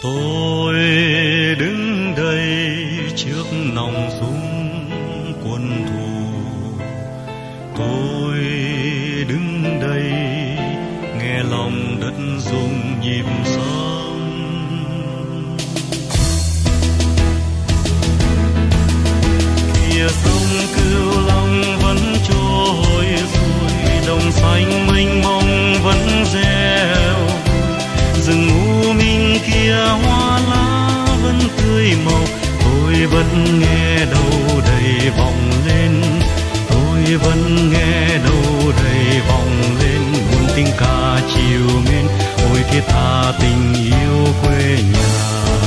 Tôi đứng đây trước nòng súng quân thù, tôi đứng đây nghe lòng đất rung nhịp sống. Kia sông Cửu Long vẫn trôi xuôi, đồng xanh mênh mông vẫn reo, rừng u minh kia hoa lá vẫn tươi màu. Tôi vẫn nghe đâu đầy vọng lên, tôi vẫn nghe đâu đầy vọng lên, buồn tiếng ca chiều mến, ôi thiết tha tình yêu quê nhà.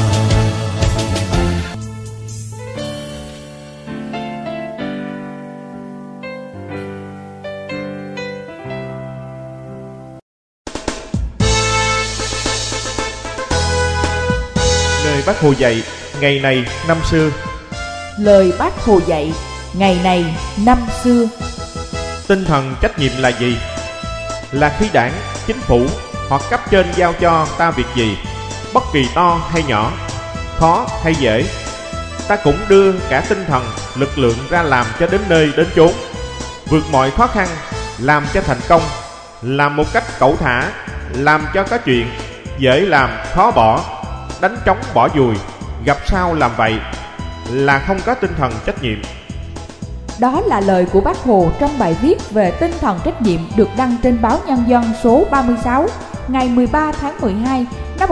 Lời Bác Hồ dạy ngày này năm xưa. Lời Bác Hồ dạy ngày này năm xưa. Tinh thần trách nhiệm là gì? Là khi đảng, chính phủ hoặc cấp trên giao cho ta việc gì, bất kỳ to hay nhỏ, khó hay dễ, ta cũng đưa cả tinh thần, lực lượng ra làm cho đến nơi đến chốn, vượt mọi khó khăn, làm cho thành công, làm một cách cẩu thả, làm cho có chuyện, dễ làm khó bỏ, đánh trống bỏ dùi, gặp sao làm vậy, là không có tinh thần trách nhiệm. Đó là lời của Bác Hồ trong bài viết về tinh thần trách nhiệm được đăng trên báo Nhân dân số 36 ngày 13 tháng 12 năm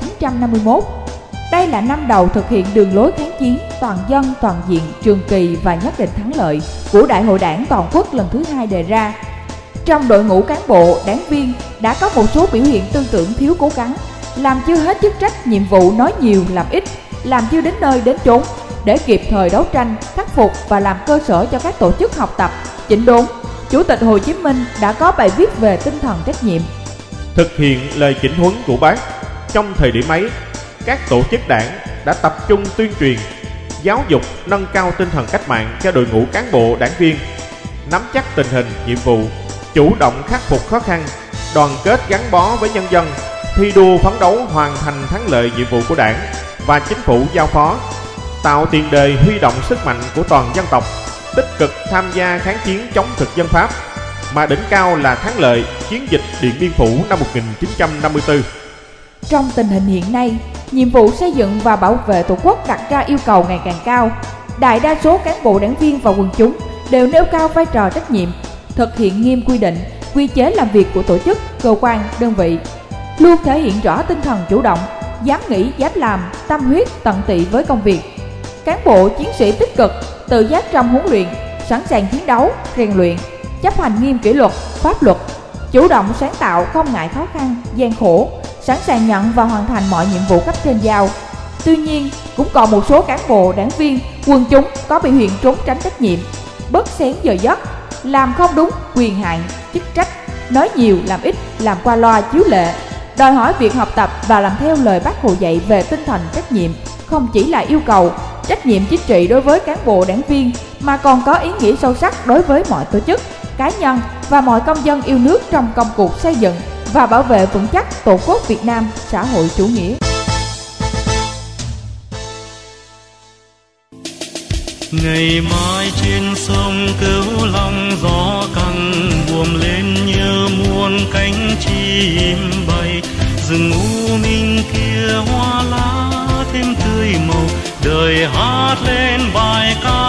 1951. Đây là năm đầu thực hiện đường lối kháng chiến toàn dân, toàn diện, trường kỳ và nhất định thắng lợi của Đại hội Đảng Toàn quốc lần thứ 2 đề ra. Trong đội ngũ cán bộ, đảng viên đã có một số biểu hiện tư tưởng thiếu cố gắng, làm chưa hết chức trách nhiệm vụ, nói nhiều làm ít, làm chưa đến nơi đến chốn. Để kịp thời đấu tranh, khắc phục và làm cơ sở cho các tổ chức học tập, chỉnh đốn, Chủ tịch Hồ Chí Minh đã có bài viết về tinh thần trách nhiệm. Thực hiện lời chỉnh huấn của Bác, trong thời điểm ấy, các tổ chức đảng đã tập trung tuyên truyền, giáo dục, nâng cao tinh thần cách mạng cho đội ngũ cán bộ đảng viên, nắm chắc tình hình, nhiệm vụ, chủ động khắc phục khó khăn, đoàn kết gắn bó với nhân dân, thi đua phấn đấu hoàn thành thắng lợi nhiệm vụ của đảng và chính phủ giao phó, tạo tiền đề huy động sức mạnh của toàn dân tộc, tích cực tham gia kháng chiến chống thực dân Pháp, mà đỉnh cao là thắng lợi chiến dịch Điện Biên Phủ năm 1954. Trong tình hình hiện nay, nhiệm vụ xây dựng và bảo vệ Tổ quốc đặt ra yêu cầu ngày càng cao. Đại đa số cán bộ đảng viên và quần chúng đều nêu cao vai trò trách nhiệm, thực hiện nghiêm quy định, quy chế làm việc của tổ chức, cơ quan, đơn vị, luôn thể hiện rõ tinh thần chủ động, dám nghĩ, dám làm, tâm huyết, tận tụy với công việc. Cán bộ chiến sĩ tích cực, tự giác trong huấn luyện, sẵn sàng chiến đấu, rèn luyện, chấp hành nghiêm kỷ luật, pháp luật, chủ động sáng tạo, không ngại khó khăn, gian khổ, sẵn sàng nhận và hoàn thành mọi nhiệm vụ cấp trên giao. Tuy nhiên, cũng còn một số cán bộ, đảng viên, quần chúng có biểu hiện trốn tránh trách nhiệm, bớt xén giờ giấc, làm không đúng quyền hạn, chức trách, nói nhiều làm ít, làm qua loa chiếu lệ. Đòi hỏi việc học tập và làm theo lời Bác Hồ dạy về tinh thần trách nhiệm không chỉ là yêu cầu trách nhiệm chính trị đối với cán bộ đảng viên, mà còn có ý nghĩa sâu sắc đối với mọi tổ chức, cá nhân và mọi công dân yêu nước trong công cuộc xây dựng và bảo vệ vững chắc Tổ quốc Việt Nam xã hội chủ nghĩa. Ngày mai trên sông Cửu Long gió căng buồm lên như muôn cánh chim bay, rừng u minh kia hoa lá thêm tươi màu, đời hát lên bài ca